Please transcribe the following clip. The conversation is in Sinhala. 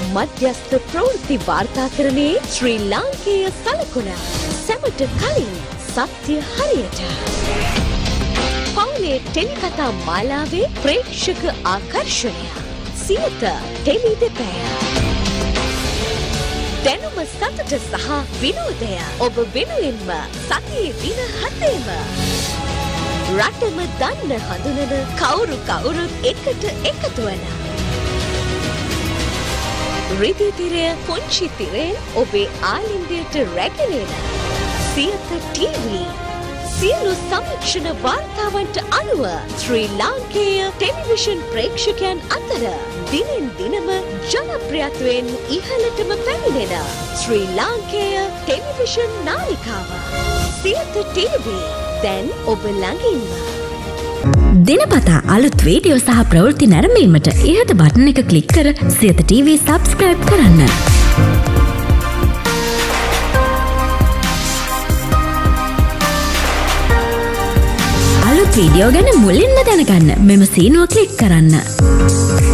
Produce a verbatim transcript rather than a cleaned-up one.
මධ්‍යස්ථ ප්‍රවෘත්ති වාර්තාකරණයේ ශ්‍රී ලාංකේය සලකුණ සැමට කලින් සත්‍ය හරියට. පවුලේ ටෙලිකතා මාලාවේ ප්‍රේක්ෂක ආකර්ෂණය සියත ටෙලි දෙපැය. දැනුම සතුට සහ විනෝදය ඔබ වෙනුවෙන්ම සතියේ දින හතේම රටම දන්න හඳුනන කවුරු කවුරුත් එකට එකතු වන රිදී තිරය පුංචි තිරයෙන් ඔබේ ආලින්දයට රැගෙනෙන සියත ටීවී සියලු සමීක්ෂණ වාර්තාවන්ට අනුව ශ්‍රී ලාංකේය ටෙලිවිෂන් ප්‍රේක්ෂකයන් අතර දිනෙන් දිනම ජනප්‍රියත්වයෙන් ඉහළටම පැමිණෙන ශ්‍රී ලාංකේය ටෙලිවිෂන් නාලිකාව සියත ටීවී දැන් ඔබ ළඟින්ම. දිනපතා අලුත් වීඩියෝ සහ ප්‍රවෘත්ති නැරඹීමට ඉහත බටන් එක ක්ලික් කර සියත ටීවී සබ්ස්ක්‍රයිබ් කරන්න. අලුත් වීඩියෝ ගැන මුලින්ම දැනගන්න මෙම සීනුව ක්ලික් කරන්න.